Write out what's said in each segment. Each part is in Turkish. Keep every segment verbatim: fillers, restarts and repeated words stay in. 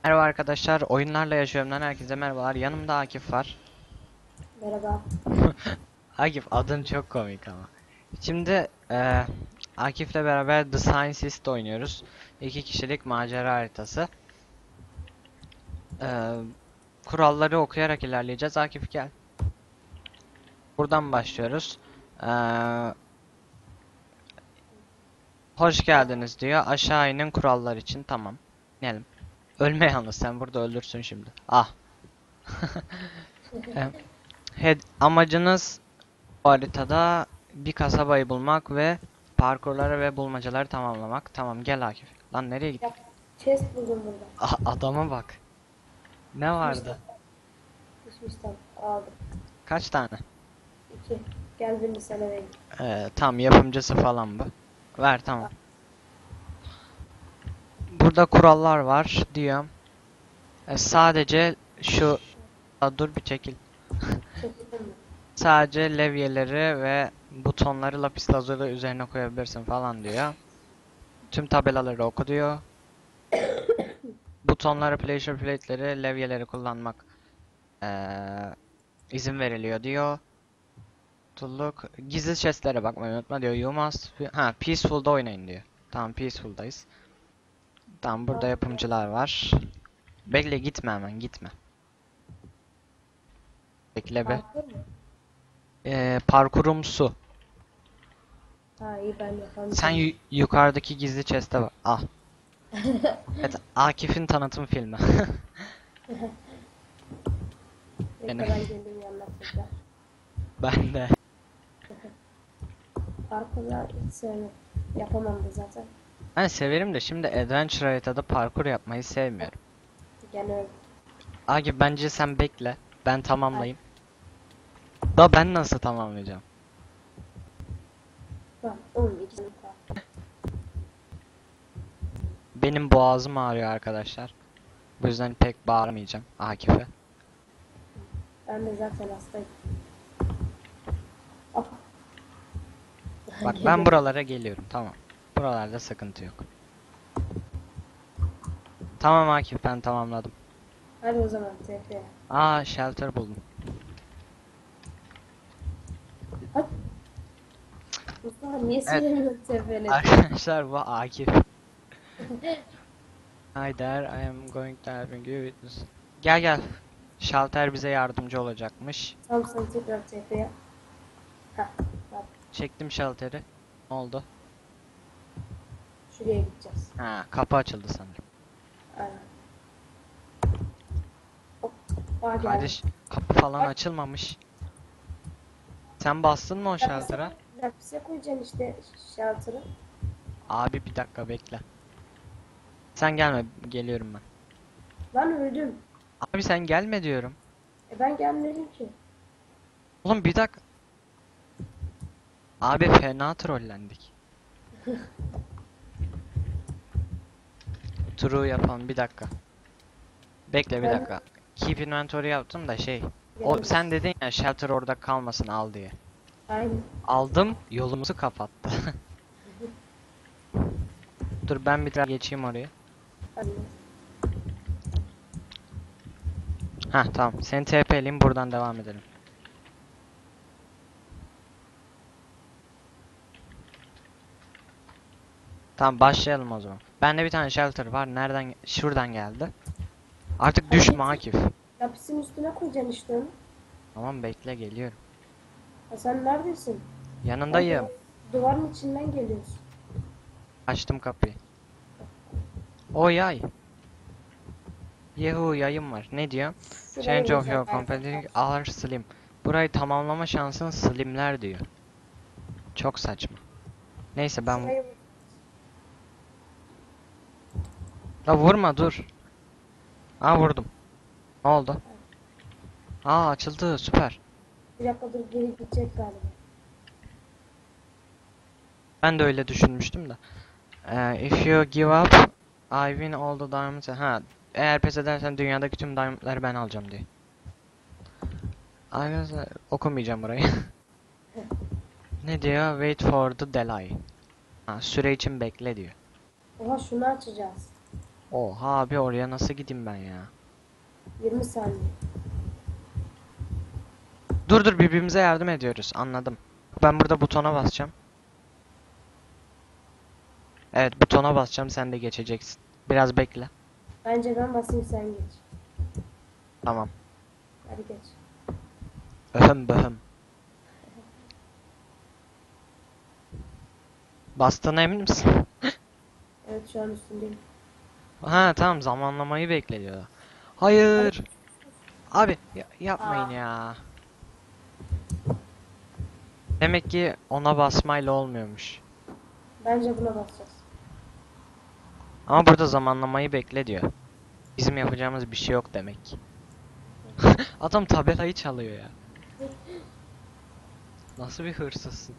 Merhaba arkadaşlar, oyunlarla yaşıyorumdan herkese merhabalar. Yanımda Akif var. Merhaba. Akif adın çok komik ama. Şimdi eee Akif'le beraber The Scientist oynuyoruz. İki kişilik macera haritası. Eee, kuralları okuyarak ilerleyeceğiz. Akif gel. Buradan başlıyoruz. Eee, hoş geldiniz diyor. Aşağı inin kurallar için. Tamam. İnelim. Ölme yalnız, sen burada ölürsün şimdi. Ah. Em, Head, amacınız bu haritada bir kasabayı bulmak ve parkurları ve bulmacaları tamamlamak. Tamam, gel Akif. Lan nereye Ya, gittik? chest buldum burada. Ah, adama bak. Ne Pişmişten. vardı? Pişmişten aldım. Kaç tane? İki. Gel birini sana vereyim. Ee, tam yapımcısı falan bu. Ver, tamam. Bak, Burada kurallar var diyor. E, sadece şu... Aa, dur bir çekil. çekildim mi? Sadece levyeleri ve butonları lapis lazuli üzerine koyabilirsin falan diyor. Tüm tabelaları oku diyor. Butonları, pressure plate'leri, levyeleri kullanmak Ee, izin veriliyor diyor. Tulluk. Gizli chestlere bakmayı unutma diyor. You must be- ha Peaceful'da oynayın diyor. Tamam, Peaceful'dayız. Tamam, burada Bak, yapımcılar var. Bekle, gitme, hemen gitme. Bekle be. parkur mu? Ee, parkurumsu. Ha iyi ben yaparım. Sen yu- yukarıdaki gizli chest'e bak. Ah. Evet, Akif'in tanıtım filmi. Ne Benim. kadar geldim yanına tekrar. Ben de. Parkurlar hiç sevmem. Yapamam da zaten. Ben severim de şimdi adventure haritada parkur yapmayı sevmiyorum. Gene öyle. Akif, bence sen bekle. Ben Ay, tamamlayayım. Da ben nasıl tamamlayacağım? bak oğlum ikisini var. Benim boğazım ağrıyor arkadaşlar. Bu yüzden pek bağırmayacağım Akif'e. Ben de zaten hastayım. Ah. Bak, ben Geliyorum. buralara geliyorum, tamam. Buralarda sıkıntı yok. Tamam Akif, ben tamamladım. Hadi o zaman T P. Aa, shelter buldum. Hadi. Mustafa niye Evet söylemiyorsun T P'leri? arkadaşlar, bu Akif. Hi there, I am going to having you witness. Gel gel. Shelter bize yardımcı olacakmış. Tamam sen tekrar T P yap. Hah. Bak Çektim shelter'ı. Ne oldu? şuraya gideceğiz. Ha, kapı açıldı sanırım. Aynen. Hop. Aa geldi. Kardeş, kapı falan açılmamış. Sen bastın mı o shelter'a? Lapise, lapise koyacaksın işte shelter'ı. Abi bir dakika bekle. Sen gelme, geliyorum ben. Lan öldüm. Abi sen gelme diyorum. E ben gelmedim ki. Oğlum bir dakika. Abi fena trollendik. True yapalım, bir dakika. Bekle bir Ben dakika. Keep inventory yaptım da şey. O geldim. sen dedin ya shelter orada kalmasın, al diye. Aynen. Aldım, yolumuzu kapattı. Dur ben bir daha geçeyim oraya. Aynen. Heh, tamam. Seni T P'leyeyim, buradan devam edelim. Tamam, başlayalım o zaman. Bende bir tane shelter var. Nereden? Şuradan geldi. Artık düşme Akif. Lapisin üstüne koyacaksın işte onu. Tamam, bekle, geliyorum. Ha sen neredesin? Yanındayım. Bak, duvarın içinden geliyorsun. Açtım kapıyı. O yay. Yahoo, yayım var. Ne diyor? Şuraya Change of vuracağım. your completing are slim. Burayı tamamlama şansın slimler diyor. Çok saçma. Neyse ben... Şuraya vur. La vurma, dur. Aa, vurdum. Ne oldu? Aa, açıldı, süper. Bir dakika dur geri gidecek galiba. Ben de öyle düşünmüştüm de. Ee, if you give up, I win all the diamonds. Ha, eğer pes edersen dünyadaki tüm diamondları ben alacağım diyor. Arkadaşlar okumayacağım burayı. Ne diyor? Wait for the delay. Ha, süre için bekle diyor. Oha şunu açacağız. Oha abi, oraya nasıl gideyim ben ya? yirmi saniye. Dur dur, birbirimize yardım ediyoruz. Anladım. Ben burada butona basacağım. Evet, butona basacağım, sen de geçeceksin. Biraz bekle. Bence ben basayım sen geç. Tamam. Hadi geç. Öhüm böhüm. Bastığına emin misin? Evet şu an üstündeyim. Ha tamam, zamanlamayı bekliyor. Hayır. Abi ya- yapmayın Aa. ya. Demek ki ona basmayla olmuyormuş. Bence buna basacağız. Ama burada zamanlamayı bekle diyor. Bizim yapacağımız bir şey yok demek ki. Adam tabelayı çalıyor ya. Nasıl bir hırsızsın?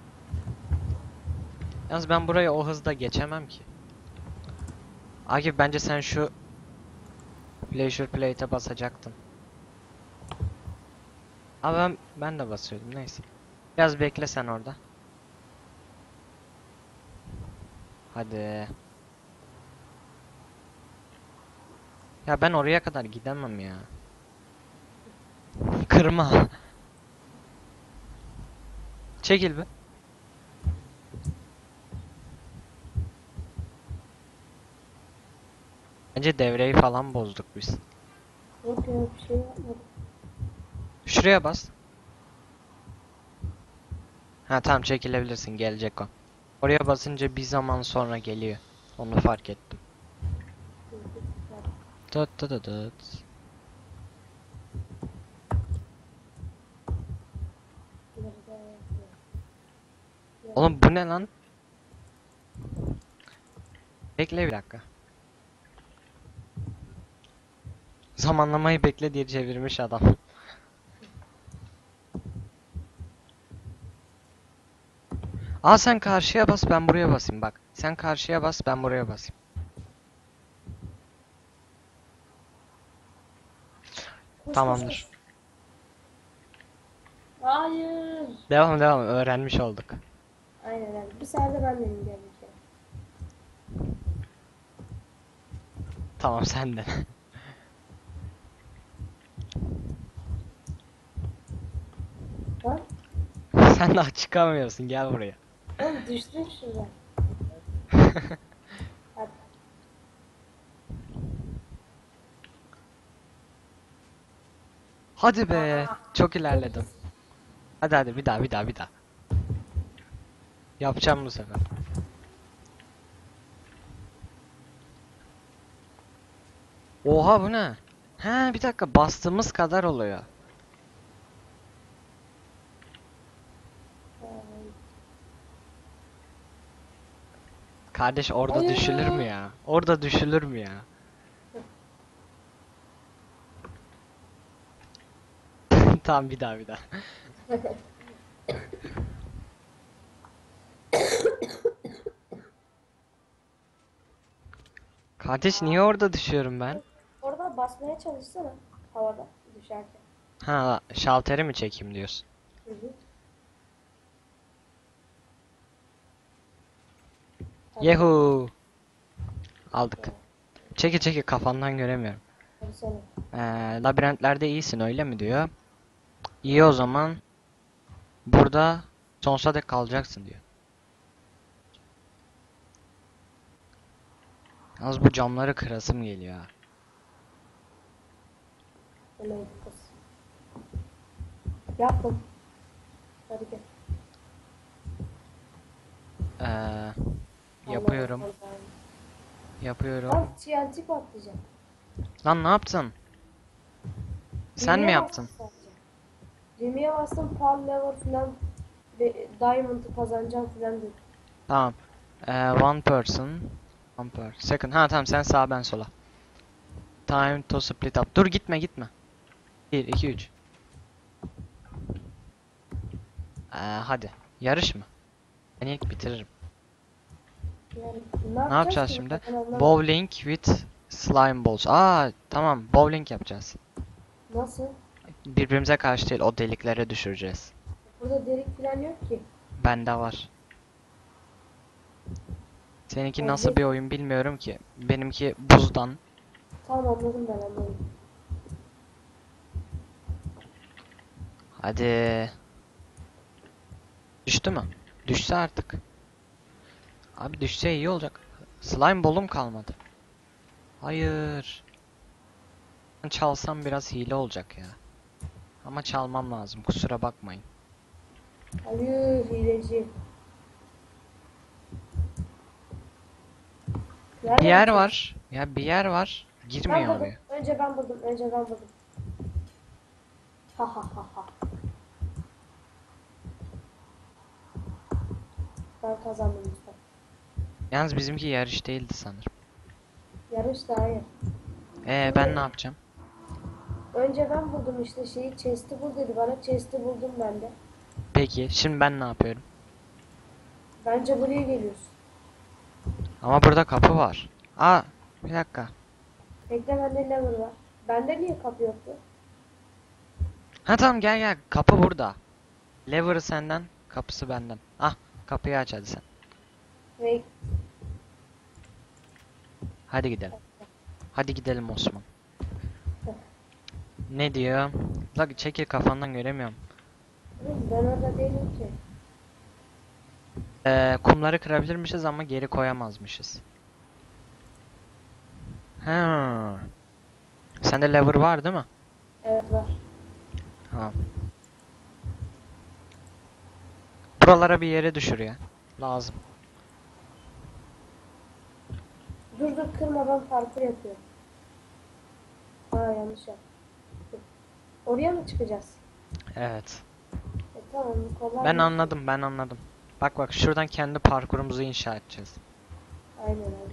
Yalnız ben burayı o hızda geçemem ki. Akif, bence sen şu Leisure Plate'e basacaktın. Ama ben, ben de basıyordum, neyse. Biraz bekle sen orada. Hadi. Ya ben oraya kadar gidemem ya. Kırma. Çekil be. Bence devreyi falan bozduk biz. Yok ya bir şey yapmadım. Şuraya bas. Ha tamam, çekilebilirsin, gelecek o. Oraya basınca bir zaman sonra geliyor. Onu fark ettim. Tut tut tut tut. Oğlum bu ne lan? Bekle bir dakika. Zamanlamayı bekle diye çevirmiş adam. Aa, sen karşıya bas, ben buraya basayım bak. Sen karşıya bas, ben buraya basayım. Koş, Tamamdır. koş, koş. Hayır. Devam devam, öğrenmiş olduk. Aynen öyle. Bir saniye ben de ineceğim bir kere. Tamam, sen de. Lan. Sen daha çıkamıyorsun, gel buraya. Oğlum düştüm şuradan. Hadi. Hadi be, çok Çok ilerledim. iyisin. Hadi hadi, bir daha bir daha bir daha. Yapacağım bu sefer. Oha, bu ne? He, bir dakika, bastığımız kadar oluyor. Kardeş, orada Hayır düşülür mü ya. ya? Orada düşülür mü ya? Tamam, bir daha bir daha. Kardeş, niye orada düşüyorum ben? Orada basmaya çalışsana. Havada düşerken. Ha, şalteri mi çekeyim diyorsun? Hı hı. Hadi. Yehu! Aldık. Çeki çeki, kafandan göremiyorum. Hadi sana. Ee, labirentlerde iyisin öyle mi diyor. İyi, o zaman burada sonsuza dek kalacaksın diyor. Yalnız bu camları kırasım geliyor ha. Öyle kız. Yaptım. Hadi gel. Ee, yapıyorum. Allah'ım. Yapıyorum. Lan T N T patlayacak. Lan ne yaptın? Sen mi Düğmeye yaptın? bastım sadece. Düğmeye bastım power level falan ve diamond'ı kazanacağım falan dedi. Tamam. Ee, one person. One per second. Ha tamam, sen sağ ben sola. Time to split up. Dur, gitme gitme. bir iki üç. Ee, hadi. Yarış mı? Ben ilk bitiririm. Yani Ne yapacağız ki şimdi? ben anlamadım. Bowling with slime balls. Aa tamam, bowling yapacağız. Nasıl? Birbirimize karşı değil, o deliklere düşüreceğiz. Burada delik falan yok ki. Bende var. Seninki Evet. nasıl bir oyun bilmiyorum ki. Benimki buzdan. Tamam anladım ben anladım. Hadi. Düştü mü? Düşse artık. Abi düşse iyi olacak. Slime bolum kalmadı. Hayır. Ben çalsam biraz hile olacak ya. Ama çalmam lazım, kusura bakmayın. Hayır hileci. Bir Nereden yer çıktı? var. Ya bir yer var. Ben Girmiyor buldum. oraya. Önce ben buldum. Önce ben buldum. Ha ha ha ha. Ben kazandım Mustafa. Yalnız bizimki yarış değildi sanırım. Yarış da hayır. Ee ben ne yapacağım? Önce ben buldum işte şeyi chest'i bul dedi bana. Chest'i buldum ben de. Peki şimdi ben ne yapıyorum? Bence buraya geliyorsun. Ama burada kapı var. Aa, bir dakika. Bekle bende lever var. Bende niye kapı yoktu? Ha tamam, gel gel, kapı burada. Lever'ı senden, kapısı benden. Ah, kapıyı aç hadi sen. Ve Hadi gidelim. Hadi gidelim Osman. Ne diyor? La çekil, kafandan göremiyorum. ben orada değilim ki. Ee, kumları kırabilirmişiz ama geri koyamazmışız. Ha. Sende lever var değil mi? Evet var. Tamam. Buralara bir yere düşür ya. Lazım. Dur dur kırma ben parkur yapıyorum. Aa yanlış yaptım. Dur. Oraya mı çıkacağız? Evet. E, tamam kolay. Ben bir- anladım, ben anladım. Bak bak, şuradan kendi parkurumuzu inşa edeceğiz. Aynen aynen.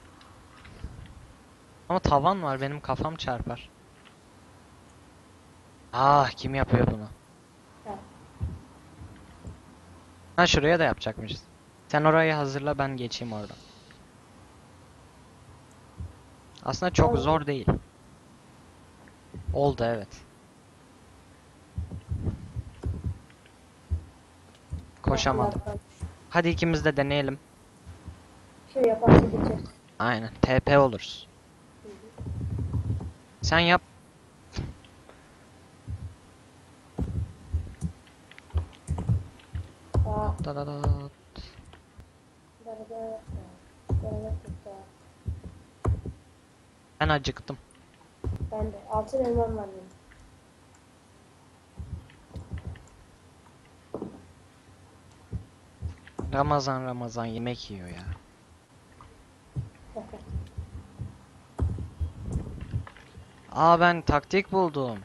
Ama tavan var, benim kafam çarpar. Ah, kim yapıyor bunu? Ha. Ha, şuraya da yapacakmışız. Sen orayı hazırla, ben geçeyim oradan. Aslında çok Oldu. zor değil. Oldu, evet. Koşamadım. Bak, bak, bak. Hadi ikimiz de deneyelim. Şöyle yaparsa geçer. Aynen. T P oluruz. Sen yap. Aa. Da da da. Darada. Darada. Darada. Ben acıktım. Ben de. Altın elmam var benim. Ramazan Ramazan yemek yiyor ya. Aa, ben taktik buldum.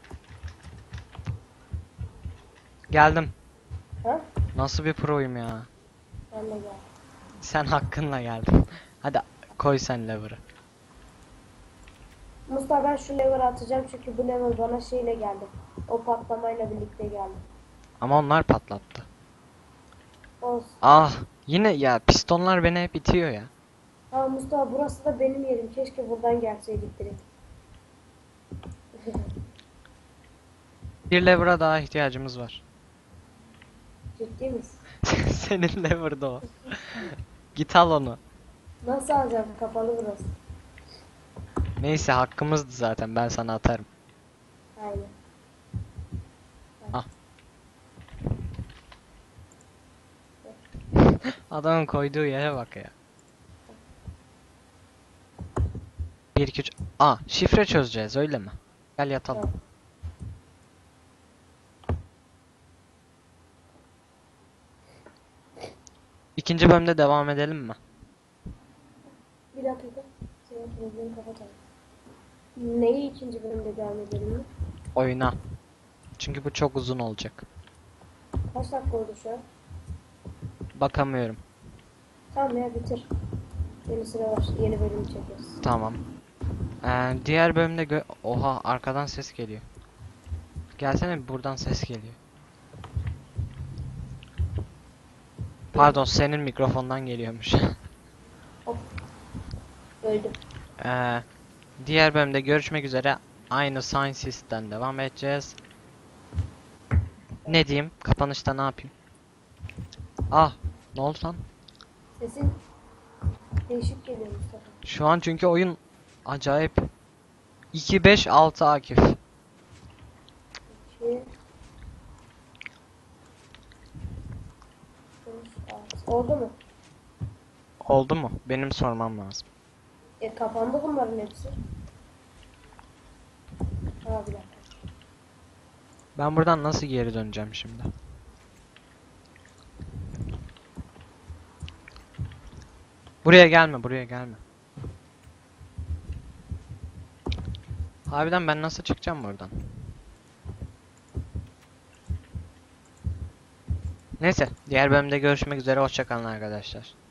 Geldim. Ha? Nasıl bir proyum ya. Ben de gel. Sen hakkınla geldin. Hadi koy sen lever'ı. Mustafa ben şu lever atacağım çünkü bu lever bana şeyle geldi. O patlamayla birlikte geldi. Ama onlar patlattı. Olsun. Ah, yine ya, pistonlar beni hep itiyor ya. Ha Mustafa burası da benim yerim. Keşke buradan gelseydik direkt. Bir lever'a daha ihtiyacımız var. Ciddi misin? Senin lever'da o. Git al onu. Nasıl alacağım? Kapalı burası. Neyse, hakkımızdı zaten, ben sana atarım. Aynen. Adamın koyduğu yere bak ya. bir iki üç. Aa, şifre çözeceğiz öyle mi? Gel yatalım. Tamam. İkinci bölümde devam edelim mi? Bir dakika. Senin televizyonu kapatalım. Neyi ikinci bölümde devam edelim mi? Oyuna. Çünkü bu çok uzun olacak. Kaç dakika oldu şu an? Bakamıyorum. Tamam ya bitir. Yeni sıra var. Yeni bölüm çekeriz. Tamam. Ee, diğer bölümde gö... Oha, arkadan ses geliyor. Gelsene, buradan ses geliyor. Pardon, senin mikrofondan geliyormuş. Hop. Öldüm. Ee, diğer bölümde görüşmek üzere. Aynı Sciences'ten devam edeceğiz. Ne diyeyim? Kapanışta ne yapayım? Ah, ne oldu lan? Sesin Değişik geliyor Mustafa. Şu an çünkü oyun acayip. iki beş altı Akif. iki, beş, altı. Oldu mu? Oldu mu? Benim sormam lazım. E kapandı bunların hepsi. Ha bir dakika. Ben buradan nasıl geri döneceğim şimdi? Buraya gelme, buraya gelme. Harbiden ben nasıl çıkacağım buradan? Neyse, diğer bölümde görüşmek üzere. Hoşça kalın arkadaşlar.